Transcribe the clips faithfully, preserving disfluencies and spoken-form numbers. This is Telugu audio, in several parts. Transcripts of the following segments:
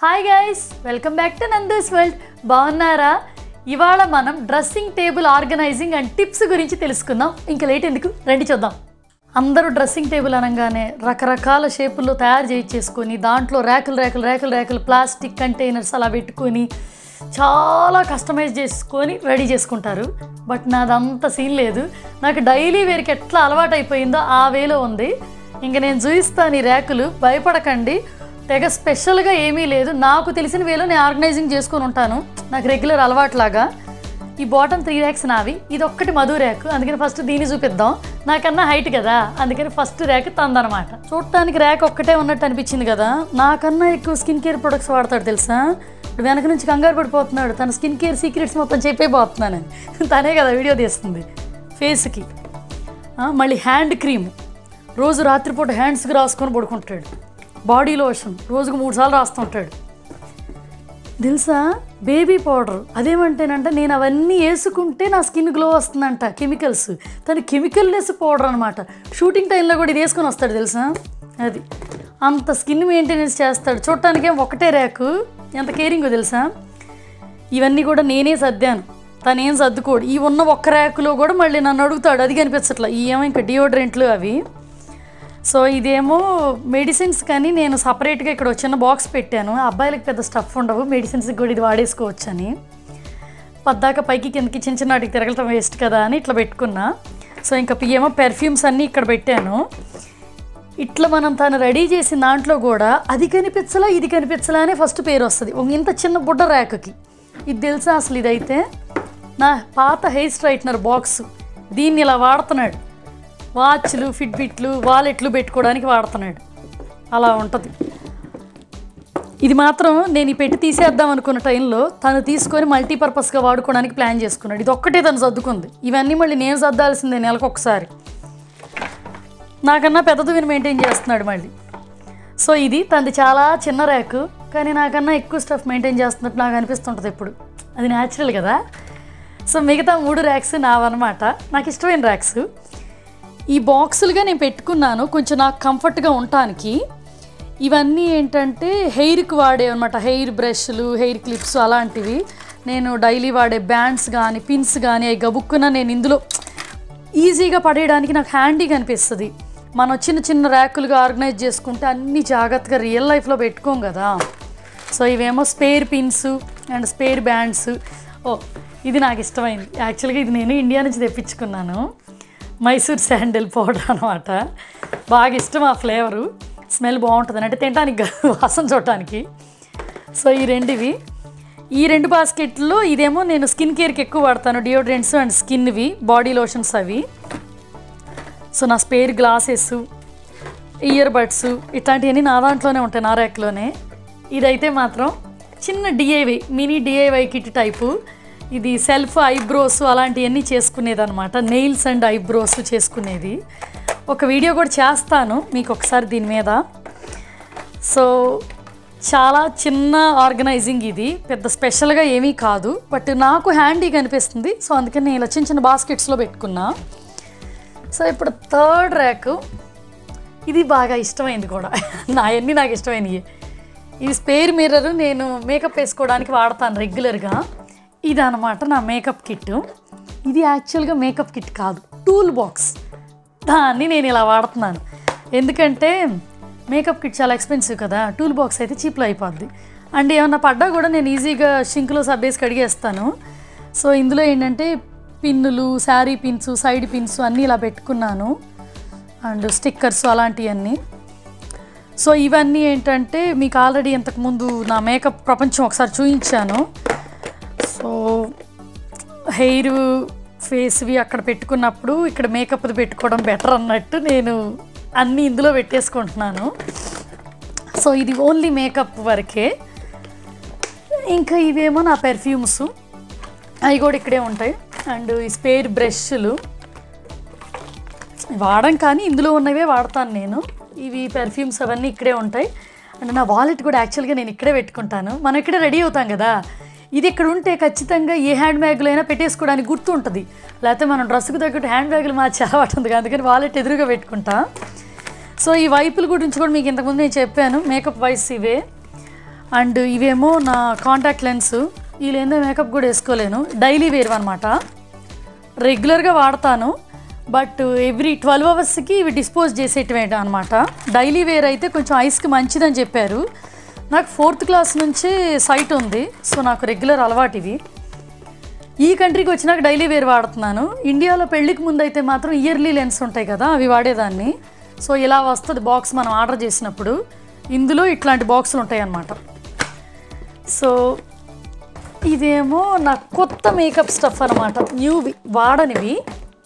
Hi guys, welcome back to Nandus world. బాగున్నారా? ఇవాళ మనం dressing table organizing and tips గురించి తెలుసుకుందాం. ఇంకా లేట్ ఎందుకు, రండి చూద్దాం. అందరూ డ్రెస్సింగ్ టేబుల్ అనగానే రకరకాల షేపుల్లో తయారు చేయించేసుకొని దాంట్లో ర్యాకులు ర్యాకులు ర్యాకులు ర్యాకులు ప్లాస్టిక్ కంటైనర్స్ అలా పెట్టుకొని చాలా కస్టమైజ్ చేసుకొని రెడీ చేసుకుంటారు. బట్ నాదంత సీన్ లేదు. నాకు డైలీ వేర్కి ఎట్లా అలవాటు అయిపోయిందో ఆ వేలో ఉంది. ఇంక నేను చూపిస్తాను ఈ ర్యాకులు, భయపడకండి. తెగ స్పెషల్గా ఏమీ లేదు, నాకు తెలిసిన వేలో నేను ఆర్గనైజింగ్ చేసుకొని ఉంటాను, నాకు రెగ్యులర్ అలవాట్లాగా. ఈ బాటమ్ త్రీ ర్యాక్స్ నావి, ఇది ఒక్కటి మధు ర్యాక్, అందుకని ఫస్ట్ దీన్ని చూపిద్దాం. నాకన్నా హైట్ కదా, అందుకని ఫస్ట్ ర్యాక్ తందనమాట. చూడటానికి ర్యాక్ ఒక్కటే ఉన్నట్టు అనిపించింది కదా, నాకన్నా ఎక్కువ స్కిన్ కేర్ ప్రొడక్ట్స్ వాడతాడు తెలుసా. ఇప్పుడు వెనక నుంచి కంగారు పడిపోతున్నాడు, తన స్కిన్ కేర్ సీక్రెట్స్ మొత్తం చెప్పైపోతున్నానని. తనే కదా వీడియో తీస్తుంది ఫేస్కి. మళ్ళీ హ్యాండ్ క్రీమ్ రోజు రాత్రిపూట హ్యాండ్స్కి రాసుకొని పడుకుంటాడు. బాడీ లోషన్ రోజుకు మూడు సార్లు రాస్తుంటాడు తెలుసా. బేబీ పౌడర్ అదేమంటేనంట, నేను అవన్నీ వేసుకుంటే నా స్కిన్ గ్లో వస్తుందంట. కెమికల్స్, తను కెమికల్ లెస్ పౌడర్ అనమాట. షూటింగ్ టైంలో కూడా ఇది వేసుకొని వస్తాడు తెలుసా. అది అంత స్కిన్ మెయింటెనెన్స్ చేస్తాడు. చూడటానికేం ఒకటే ర్యాకు, ఎంత కేరింగో తెలుసా. ఇవన్నీ కూడా నేనే సర్దాను, తనేం సర్దుకోడు. ఈ ఉన్న ఒక్క ర్యాకులో కూడా మళ్ళీ నన్ను అడుగుతాడు, అది కనిపించట్లా. ఈ ఏమో ఇంకా డియోడ్రెంట్లు అవి. సో ఇదేమో మెడిసిన్స్, కానీ నేను సపరేట్గా ఇక్కడ చిన్న బాక్స్ పెట్టాను. అబ్బాయిలకు పెద్ద స్టఫ్ ఉండవు, మెడిసిన్స్కి కూడా ఇది వాడేసుకోవచ్చు అని. పద్దాక పైకి కిందకి చిన్న చిన్న వాటికి తిరగటం వేస్ట్ కదా అని ఇట్లా పెట్టుకున్నా. సో ఇంకా ఏమో పెర్ఫ్యూమ్స్ అన్నీ ఇక్కడ పెట్టాను. ఇట్లా మనం తను రెడీ చేసిన దాంట్లో కూడా అది కనిపించలా ఇది కనిపించలా అనే ఫస్ట్ పేరు వస్తుంది ఇంత చిన్న బుడ్డ ర్యాక్కి. ఇది తెలుసా అసలు, ఇదైతే నా పాత హెయిర్ స్ట్రైట్నర్ బాక్స్. దీన్ని ఇలా వాడుతున్నాడు, వాచ్లు ఫిట్బిట్లు వాలెట్లు పెట్టుకోవడానికి వాడుతున్నాడు. అలా ఉంటుంది. ఇది మాత్రం నేను ఈ పెట్టి తీసేద్దాం అనుకున్న టైంలో తను తీసుకొని మల్టీపర్పస్గా వాడుకోవడానికి ప్లాన్ చేసుకున్నాడు. ఇది ఒక్కటే తను సర్దుకుంది, ఇవన్నీ మళ్ళీ నేను సర్దాల్సిందే నెలకు ఒకసారి. నాకన్నా పెద్దది విని మెయింటైన్ చేస్తున్నాడు మళ్ళీ. సో ఇది తనది చాలా చిన్న ర్యాకు, కానీ నాకన్నా ఎక్కువ స్టఫ్ మెయింటైన్ చేస్తున్నట్టు నాకు అనిపిస్తుంటుంది ఎప్పుడు. అది న్యాచురల్ కదా. సో మిగతా మూడు ర్యాక్స్ నావన్నమాట, నాకు ఇష్టమైన ర్యాక్స్. ఈ బాక్సులుగా నేను పెట్టుకున్నాను కొంచెం నాకు కంఫర్ట్గా ఉండటానికి. ఇవన్నీ ఏంటంటే హెయిర్కి వాడే అనమాట, హెయిర్ బ్రష్లు హెయిర్ క్లిప్స్ అలాంటివి. నేను డైలీ వాడే బ్యాండ్స్ కానీ పిన్స్ కానీ అవి గబుక్కున నేను ఇందులో ఈజీగా పడేయడానికి నాకు హ్యాండీగా అనిపిస్తుంది. మనం చిన్న చిన్న ర్యాకులుగా ఆర్గనైజ్ చేసుకుంటే అన్నీ జాగ్రత్తగా రియల్ లైఫ్లో పెట్టుకోం కదా. సో ఇవేమో spare pins and spare bands. ఓ ఇది నాకు ఇష్టమైంది యాక్చువల్గా, ఇది నేను ఇండియా నుంచి తెప్పించుకున్నాను. మైసూర్ శాండిల్ పౌడర్ అనమాట, బాగా ఇష్టం ఆ ఫ్లేవరు, స్మెల్ బాగుంటుంది అంటే తినడానికి వాసన చూడటానికి. సో ఈ రెండువి, ఈ రెండు బాస్కెట్లో ఇదేమో నేను స్కిన్ కేర్కి ఎక్కువ వాడతాను, డియోడ్రెంట్స్ అండ్ స్కిన్వి బాడీ లోషన్స్ అవి. సో నా స్పేర్ గ్లాసెస్ ఇయర్ బడ్స్ ఇట్లాంటివన్నీ నా దాంట్లోనే ఉంటాయి, నా ర్యాక్లోనే. ఇదైతే మాత్రం చిన్న DIY mini DIY kit type. ఇది సెల్ఫ్ ఐబ్రోస్ అలాంటివన్నీ చేసుకునేది అనమాట, నెయిల్స్ అండ్ ఐబ్రోస్ చేసుకునేది. ఒక వీడియో కూడా చేస్తాను మీకు ఒకసారి దీని మీద. సో చాలా చిన్న ఆర్గనైజింగ్ ఇది, పెద్ద స్పెషల్గా ఏమీ కాదు, బట్ నాకు హ్యాండీగా అనిపిస్తుంది. సో అందుకని నేను ఇలా చిన్న చిన్న బాస్కెట్స్లో పెట్టుకున్నా. సో ఇప్పుడు థర్డ్ ర్యాక్, ఇది బాగా ఇష్టమైంది కూడా, నా అన్నీ నాకు ఇష్టమైనవి. ఇది స్పేర్ మిర్రర్, నేను మేకప్ వేసుకోవడానికి వాడతాను రెగ్యులర్గా. ఇది అనమాట నా మేకప్ కిట్. ఇది యాక్చువల్గా మేకప్ కిట్ కాదు, టూల్ బాక్స్. దాన్ని నేను ఇలా వాడుతున్నాను ఎందుకంటే మేకప్ కిట్ చాలా ఎక్స్పెన్సివ్ కదా, టూల్ బాక్స్ అయితే చీప్లో అయిపోద్ది. అండ్ ఏమన్నా పడ్డా కూడా నేను ఈజీగా షింక్లో సబ్బేసి కడిగేస్తాను. సో ఇందులో ఏంటంటే పిన్నులు, శారీ పిన్స్, సైడ్ పిన్స్ అన్నీ ఇలా పెట్టుకున్నాను, అండ్ స్టిక్కర్స్ అలాంటివన్నీ. సో ఇవన్నీ ఏంటంటే మీకు ఆల్రెడీ ఇంతకుముందు నా మేకప్ ప్రపంచం ఒకసారి చూపించాను. సో హెయిర్ ఫేస్వి అక్కడ పెట్టుకున్నప్పుడు ఇక్కడ మేకప్ది పెట్టుకోవడం బెటర్ అన్నట్టు నేను అన్నీ ఇందులో పెట్టేసుకుంటున్నాను. సో ఇది ఓన్లీ మేకప్ వరకే. ఇంకా ఇవేమో నా పెర్ఫ్యూమ్స్, అవి కూడా ఇక్కడే ఉంటాయి. అండ్ ఈ స్పేర్ బ్రష్లు వాడడం, కానీ ఇందులో ఉన్నవే వాడతాను నేను. ఇవి పెర్ఫ్యూమ్స్ అవన్నీ ఇక్కడే ఉంటాయి. అండ్ నా వాలెట్ కూడా యాక్చువల్గా నేను ఇక్కడే పెట్టుకుంటాను. మనం ఇక్కడే రెడీ అవుతాం కదా, ఇది ఇక్కడ ఉంటే ఖచ్చితంగా ఏ హ్యాండ్ బ్యాగ్లో అయినా పెట్టేసుకోవడానికి గుర్తు ఉంటుంది. లేకపోతే మనం డ్రెస్కి తగ్గట్టు హ్యాండ్ బ్యాగులు మార్చి అలవాటు ఉంది, అందుకని వాలెట్ ఎదురుగా పెట్టుకుంటా. సో ఈ వైపుల గురించి కూడా మీకు ఇంతకుముందు నేను చెప్పాను, మేకప్ వైస్ ఇవే. అండ్ ఇవేమో నా కాంటాక్ట్ లెన్స్. వీళ్ళేందో మేకప్ కూడా వేసుకోలేను, డైలీ వేర్ అనమాట. రెగ్యులర్గా వాడతాను, బట్ ఎవ్రీ ట్వెల్వ్ అవర్స్కి ఇవి డిస్పోజ్ చేసేటివే అనమాట. డైలీ వేర్ అయితే కొంచెం ఐస్కి మంచిదని చెప్పారు. నాకు ఫోర్త్ క్లాస్ నుంచి సైట్ ఉంది, సో నాకు రెగ్యులర్ అలవాటు ఇవి. ఈ కంట్రీకి వచ్చినాక డైలీ వేర్ వాడుతున్నాను. ఇండియాలో పెళ్ళికి ముందు అయితే మాత్రం ఇయర్లీ లెన్స్ ఉంటాయి కదా, అవి వాడేదాన్ని. సో ఇలా వస్తుంది బాక్స్ మనం ఆర్డర్ చేసినప్పుడు. ఇందులో ఇట్లాంటి బాక్సులు ఉంటాయి అన్నమాట. సో ఇదేమో నా కొత్త మేకప్ స్టఫ్ అనమాట, న్యూవి, వాడనివి.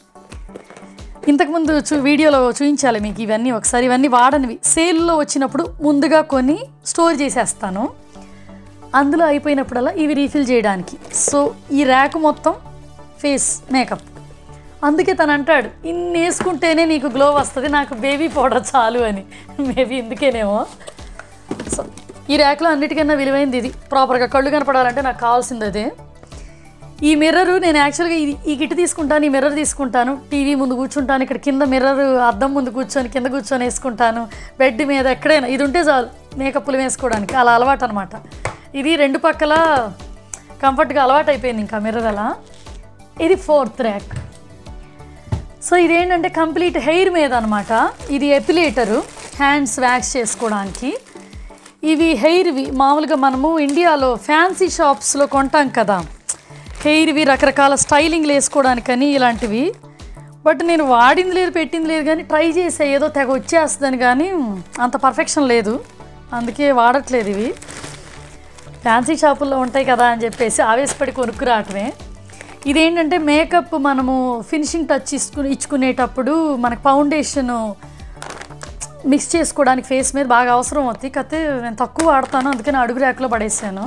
ఇంతకుముందు చూ వీడియోలో చూపించాలి మీకు ఇవన్నీ ఒకసారి. ఇవన్నీ వాడనివి, సేల్లో వచ్చినప్పుడు ముందుగా కొని స్టోర్ చేసేస్తాను. అందులో అయిపోయినప్పుడల్లా ఇవి రీఫిల్ చేయడానికి. సో ఈ ర్యాక్ మొత్తం ఫేస్ మేకప్. అందుకే తను అంటాడు, ఇన్ని వేసుకుంటేనే నీకు గ్లో వస్తుంది, నాకు బేబీ పౌడర్ చాలు అని. మేబీ ఇందుకేనేమో. సో ఈ ర్యాక్లో అన్నిటికన్నా విలువైంది ఇది. ప్రాపర్గా కళ్ళు కనపడాలంటే నాకు కావాల్సింది అదే. ఈ మిర్రరు నేను యాక్చువల్గా ఇది ఈ కిట్ తీసుకుంటాను, ఈ మిర్రర్ తీసుకుంటాను, టీవీ ముందు కూర్చుంటాను, ఇక్కడ కింద మిర్రర్ అద్దం ముందు కూర్చొని కింద కూర్చొని వేసుకుంటాను, బెడ్ మీద ఎక్కడైనా ఇది ఉంటే చాలు మేకప్లు వేసుకోవడానికి. అలా అలవాటు అనమాట. ఇది రెండు పక్కల కంఫర్ట్గా అలవాటు అయిపోయింది ఇంకా మిర్రర్ అలా. ఇది ఫోర్త్ ర్యాక్. సో ఇదేంటంటే కంప్లీట్ హెయిర్ మీద అనమాట. ఇది ఎపిలేటరు, హ్యాండ్స్ వ్యాక్స్ చేసుకోవడానికి. ఇవి హెయిర్వి మామూలుగా మనము ఇండియాలో ఫ్యాన్సీ షాప్స్లో కొంటాం కదా, హెయిర్వి రకరకాల స్టైలింగ్లు వేసుకోవడానికని ఇలాంటివి. బట్ నేను వాడింది లేదు, పెట్టింది లేదు, కానీ ట్రై చేసే ఏదో తెగ వచ్చేస్తుందని, కానీ అంత పర్ఫెక్షన్ లేదు, అందుకే వాడట్లేదు. ఇవి ఫ్యాన్సీ షాపుల్లో ఉంటాయి కదా అని చెప్పేసి ఆవేశపడి కొనుక్కురావటమే. ఇదేంటంటే మేకప్ మనము ఫినిషింగ్ టచ్ ఇచ్చుకుని ఇచ్చుకునేటప్పుడు మనకు ఫౌండేషను మిక్స్ చేసుకోవడానికి ఫేస్ మీద బాగా అవసరం అవుతుంది. కాకపోతే నేను తక్కువ వాడతాను, అందుకని అడుగు ర్యాక్లో పడేసాను.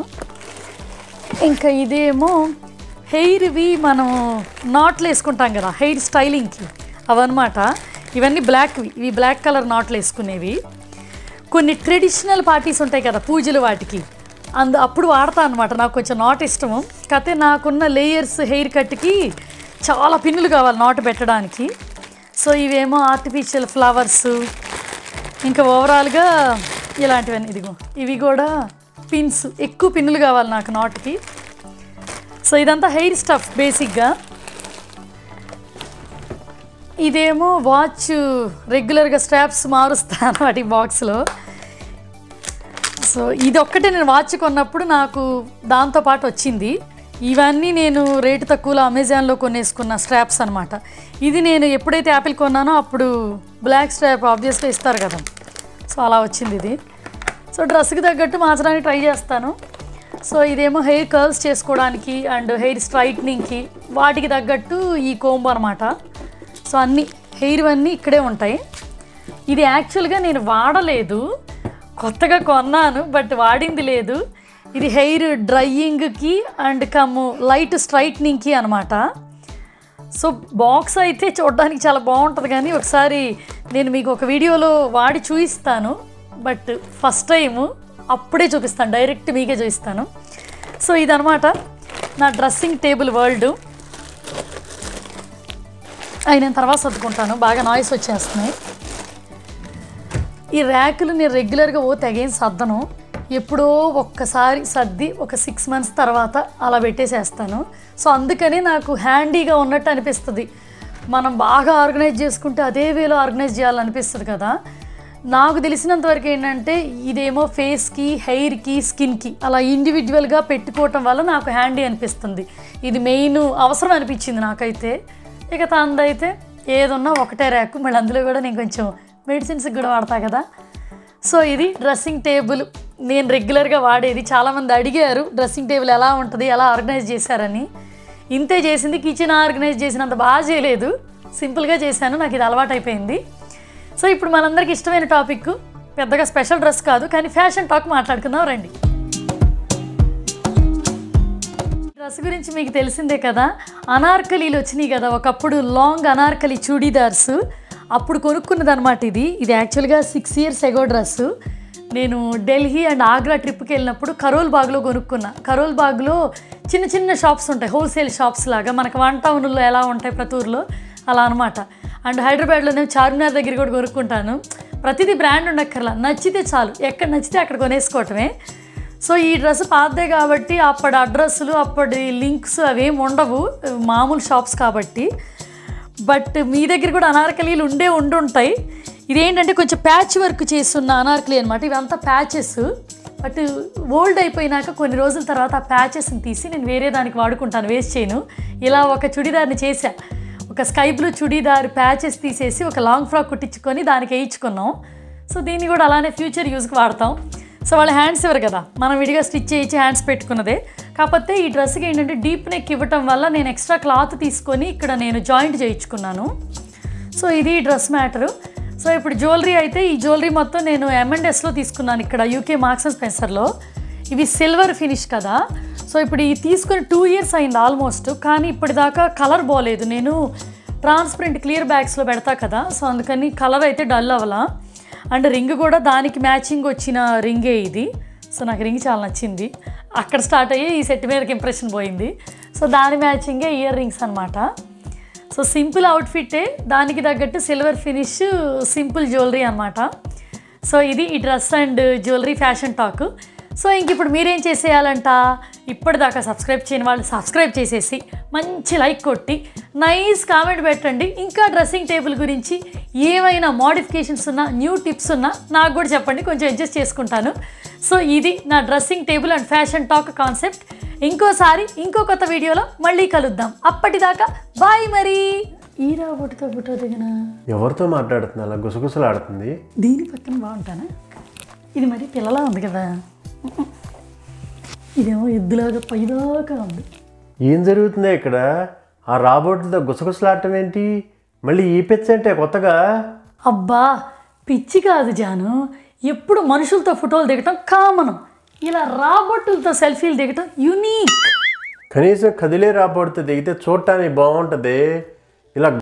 ఇంకా ఇదేమో హెయిర్వి మనం నాట్లు వేసుకుంటాం కదా హెయిర్ స్టైలింగ్కి, అవన్నమాట. ఇవన్నీ బ్లాక్వి, ఇవి బ్లాక్ కలర్ నాట్లు వేసుకునేవి. కొన్ని ట్రెడిషనల్ పార్టీస్ ఉంటాయి కదా పూజలు, వాటికి అందు అప్పుడు వాడతాను అనమాట. నాకు కొంచెం నాట్ ఇష్టము, కాకపోతే నాకున్న లేయర్స్ హెయిర్ కట్కి చాలా పిన్నులు కావాలి నాటు పెట్టడానికి. సో ఇవేమో ఆర్టిఫిషియల్ ఫ్లవర్స్, ఇంకా ఓవరాల్గా ఇలాంటివన్నీ. ఇదిగో ఇవి కూడా పిన్స్, ఎక్కువ పిన్నులు కావాలి నాకు నాటుకి. సో ఇదంతా హెయిర్ స్టఫ్ బేసిక్గా. ఇదేమో వాచ్, రెగ్యులర్గా స్ట్రాప్స్ మారుస్తాను వాటి బాక్స్లో. సో ఇది ఒక్కటే నేను వాచ్ కొన్నప్పుడు నాకు దాంతోపాటు వచ్చింది. ఇవన్నీ నేను రేటు తక్కువలో అమెజాన్లో కొనేసుకున్న స్ట్రాప్స్ అనమాట. ఇది నేను ఎప్పుడైతే యాపిల్ కొన్నానో అప్పుడు బ్లాక్ స్ట్రాప్ ఆబ్వియస్గా ఇస్తారు కదా, సో అలా వచ్చింది ఇది. సో డ్రెస్కి తగ్గట్టు మార్చడానికి ట్రై చేస్తాను. సో ఇదేమో హెయిర్ కర్ల్స్ చేసుకోవడానికి అండ్ హెయిర్ స్ట్రైట్నింగ్కి వాటికి తగ్గట్టు ఈ కోంబ్ అనమాట. సో అన్నీ హెయిర్ అన్నీ ఇక్కడే ఉంటాయి. ఇది యాక్చువల్గా నేను వాడలేదు, కొత్తగా కొన్నాను, బట్ వాడింది లేదు. ఇది హెయిర్ డ్రైయింగ్కి అండ్ కమ్ము లైట్ స్ట్రైట్నింగ్కి అనమాట. సో బాక్స్ అయితే చూడడానికి చాలా బాగుంటుంది, కానీ ఒకసారి నేను మీకు ఒక వీడియోలో వాడి చూపిస్తాను, బట్ ఫస్ట్ టైము అప్పుడే చూపిస్తాను, డైరెక్ట్ మీకే చూపిస్తాను. సో ఇదనమాట నా డ్రెస్సింగ్ టేబుల్ వరల్డ్. అవి నేను తర్వాత సర్దుకుంటాను, బాగా నాయిస్ వచ్చేస్తున్నాయి. ఈ ర్యాకులు నేను రెగ్యులర్గా ఓ తెగేం సర్దను, ఎప్పుడో ఒక్కసారి సర్ది ఒక సిక్స్ మంత్స్ తర్వాత అలా పెట్టేసేస్తాను. సో అందుకని నాకు హ్యాండీగా ఉన్నట్టు అనిపిస్తుంది. మనం బాగా ఆర్గనైజ్ చేసుకుంటే అదే వేలో ఆర్గనైజ్ చేయాలనిపిస్తుంది కదా. నాకు తెలిసినంతవరకు ఏంటంటే ఇదేమో ఫేస్కి, హెయిర్కి, స్కిన్కి అలా ఇండివిజువల్గా పెట్టుకోవటం వల్ల నాకు హ్యాండీ అనిపిస్తుంది. ఇది మెయిన్ అవసరం అనిపించింది నాకైతే. ఇక తందైతే ఏదున్నా ఒకటే ర్యాక్, మళ్ళీ అందులో కూడా నేను కొంచెం మెడిసిన్స్కి కూడా వాడతా కదా. సో ఇది డ్రెస్సింగ్ టేబుల్ నేను రెగ్యులర్గా వాడేది. చాలామంది అడిగారు డ్రెస్సింగ్ టేబుల్ ఎలా ఉంటుంది, ఎలా ఆర్గనైజ్ చేశారని. ఇంతే చేసింది, కిచెన్ ఆర్గనైజ్ చేసినంత బాగా చేయలేదు, సింపుల్గా చేశాను, నాకు ఇది అలవాటు అయిపోయింది. సో ఇప్పుడు మనందరికి ఇష్టమైన టాపిక్, పెద్దగా స్పెషల్ డ్రెస్ కాదు కానీ ఫ్యాషన్ టాక్ మాట్లాడుకుందాం రండి. డ్రెస్ గురించి మీకు తెలిసిందే కదా, అనార్కలీలు వచ్చినాయి కదా ఒకప్పుడు, లాంగ్ అనార్కలి చూడీదార్స్, అప్పుడు కొనుక్కున్నది అనమాట ఇది. ఇది యాక్చువల్గా సిక్స్ ఇయర్స్ ఎగో డ్రెస్సు. నేను ఢిల్లీ అండ్ ఆగ్రా ట్రిప్కి వెళ్ళినప్పుడు కరోల్ బాగ్లో కొనుక్కున్నా. కరోల్ బాగ్లో చిన్న చిన్న షాప్స్ ఉంటాయి, హోల్సేల్ షాప్స్ లాగా, మనకు వన్ టౌన్లో ఎలా ఉంటాయి ప్రతి ఊర్లో అలా అనమాట. అండ్ హైదరాబాద్లోనే చార్మినార్ దగ్గర కూడా కొనుక్కుంటాను. ప్రతిదీ బ్రాండ్ ఉండక్కర్లా, నచ్చితే చాలు, ఎక్కడ నచ్చితే అక్కడ కొనేసుకోవటమే. సో ఈ డ్రెస్ పాతదే కాబట్టి అప్పటి అడ్రస్లు అప్పటి లింక్స్ అవేం ఉండవు, మామూలు షాప్స్ కాబట్టి. బట్ మీ దగ్గర కూడా అనార్కలీలు ఉండే ఉండుంటాయి. ఇదేంటంటే కొంచెం ప్యాచ్ వర్క్ చేస్తున్న అనార్కలి అనమాట. ఇవంతా ప్యాచెస్, బట్ ఓల్డ్ అయిపోయినాక కొన్ని రోజుల తర్వాత ఆ ప్యాచెస్ని తీసి నేను వేరే దానికి వాడుకుంటాను, వేస్ట్ చేయను. ఇలా ఒక చుడీదార్ని చేశా, ఒక స్కై బ్లూ చుడీదార్ ప్యాచెస్ తీసేసి ఒక లాంగ్ ఫ్రాక్ కుట్టించుకొని దానికి వేయించుకున్నాం. సో దీన్ని కూడా అలానే ఫ్యూచర్ యూజ్కి వాడతాం. సో వాళ్ళ హ్యాండ్స్ ఇవ్వరు కదా, మనం విడిగా స్టిచ్ చేయించి హ్యాండ్స్ పెట్టుకున్నదే. కాకపోతే ఈ డ్రెస్కి ఏంటంటే డీప్ నెక్ ఇవ్వటం వల్ల నేను ఎక్స్ట్రా క్లాత్ తీసుకొని ఇక్కడ నేను జాయింట్ చేయించుకున్నాను. సో ఇది డ్రెస్ మ్యాటరు. సో ఇప్పుడు జ్యువెలరీ అయితే ఈ జ్యువెలరీ మొత్తం నేను ఎం అండ్ ఎస్లో తీసుకున్నాను, ఇక్కడ యూకే మార్క్స్ అండ్ స్పెన్సర్లో. ఇవి సిల్వర్ ఫినిష్ కదా. సో ఇప్పుడు ఈ తీసుకొని టూ ఇయర్స్ అయింది ఆల్మోస్ట్, కానీ ఇప్పటిదాకా కలర్ బాగోలేదు. నేను ట్రాన్స్పరెంట్ క్లియర్ బ్యాగ్స్లో పెడతా కదా, సో అందుకని కలర్ అయితే డల్ అవ్వలా. అండ్ రింగ్ కూడా దానికి మ్యాచింగ్ వచ్చిన రింగే ఇది. సో నాకు రింగ్ చాలా నచ్చింది, అక్కడ స్టార్ట్ అయ్యి ఈ సెట్ మీదకి ఇంప్రెషన్ పోయింది. సో దాని మ్యాచింగే ఇయర్ రింగ్స్ అనమాట. సో సింపుల్ అవుట్ఫిట్టే, దానికి తగ్గట్టు సిల్వర్ ఫినిష్ సింపుల్ జ్యువెలరీ అనమాట. సో ఇది ఈ dress and jewellery fashion talk. So ఇంక ఇప్పుడు మీరేం చేసేయాలంట, ఇప్పటిదాకా సబ్స్క్రైబ్ చేయని వాళ్ళు సబ్స్క్రైబ్ చేసేసి మంచి లైక్ కొట్టి నైస్ కామెంట్ పెట్టండి. ఇంకా డ్రెస్సింగ్ టేబుల్ గురించి ఏమైనా మోడిఫికేషన్స్ ఉన్నా, న్యూ టిప్స్ ఉన్నా నాకు కూడా చెప్పండి, కొంచెం అడ్జస్ట్ చేసుకుంటాను. సో ఇది నా dressing table and fashion talk concept. ఇంకోసారి ఇంకో కొత్త వీడియోలో మళ్ళీ కలుద్దాం. అప్పటిదాకా బాయ్. మరి ఈ రాబోటుతో ఫోటో దిగిన ఎవరితో మాట్లాడుతున్నా అలా గుసగుసలు ఆడుతుంది. దీని పక్కన బాగుంటానా, ఇది మరి పిల్లలా ఉంది కదా, ఇదేమో ఎద్దులాగా పైదాకా ఉంది. ఏం జరుగుతుందో ఇక్కడ? ఆ రాబోట్లతో గుసగుసలాడటం ఏంటి? మళ్ళీ ఈ పిచ్చి అంటే కొత్తగా? అబ్బా పిచ్చి కాదు జాను, ఎప్పుడు మనుషులతో ఫోటోలు దిగటం కామన్, ఇలా రాబోట్లతో సెల్ఫీలు దిగటం యూనిక్. కనీసం కదిలే రాబోట్తో దిగితే చూడటానికి బాగుంటుంది. ఇలా